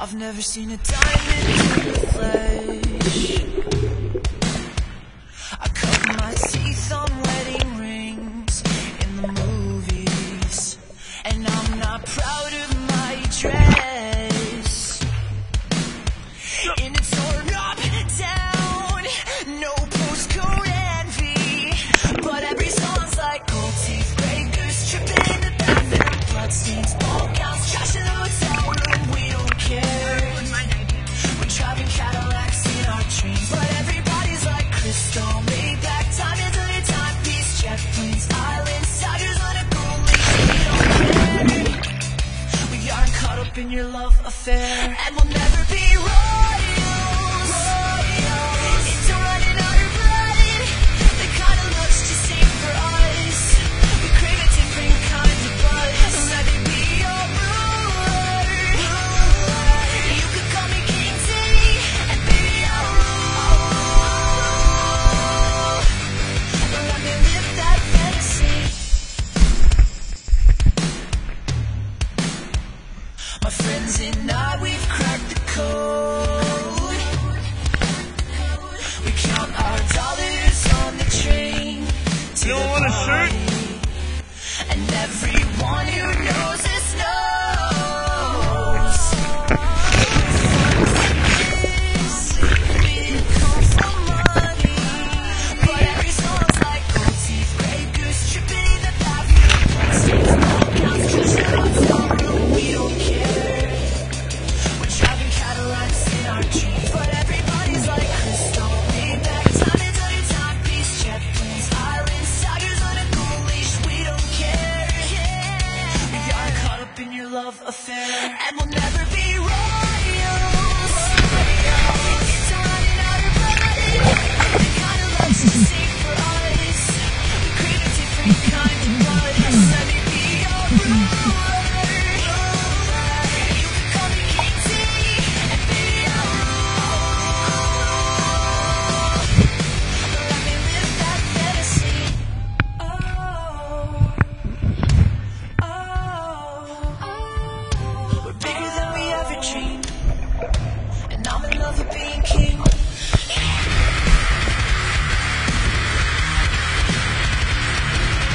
I've never seen a diamond in the flesh. I cut my teeth on wedding rings in the movies, and I'm not proud of my dress. And it's torn up down, no postcode envy, but every song's like gold teeth, gray goose, tripping in the bathroom, bloodstains, ball gowns, trash in the hotel room. We don't care. We're driving Cadillacs in our dreams, but everybody's like crystal, Maybach, diamonds on your timepiece, jet planes, islands, tigers on a gold leash. We don't care. We aren't caught up in your love affair, and we'll never be royals. Into running out of blood, the kind of love's just ain't for us. We crave a different kind of buzz. Let me be your ruler. You could call me King Titty, and baby I'll rule. Let me live that fantasy. My friends and I, we've cracked the code. We count our dollars on the train to You don't the want a shirt? party. And everyone who knows us knows. We come for money, but every song's like gold teeth, gray goose, tripping in the bathroom, bloodstains, ball gowns, trash in the hotel room. We don't care. We're driving Cadillacs in our dreams, but everybody's like crystal, Maybach, diamonds on your timepiece, jet planes, islands, tigers on a gold leash. We don't care. We aren't caught up in your love affair, and we'll never be royals. It's running out of blood, the kind of love's just ain't for us. We crave a different kind of buzz. Let me be your ruler. You can call me King Titty, and baby I'll rule. Let me live that fantasy. We're bigger than we ever dreamed, and I'm in love with being king.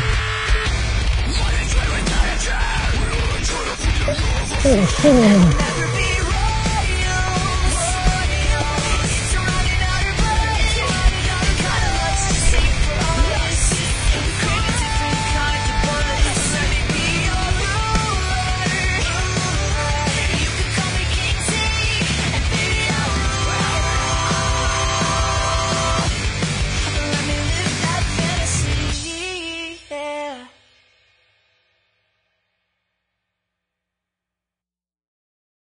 Oh,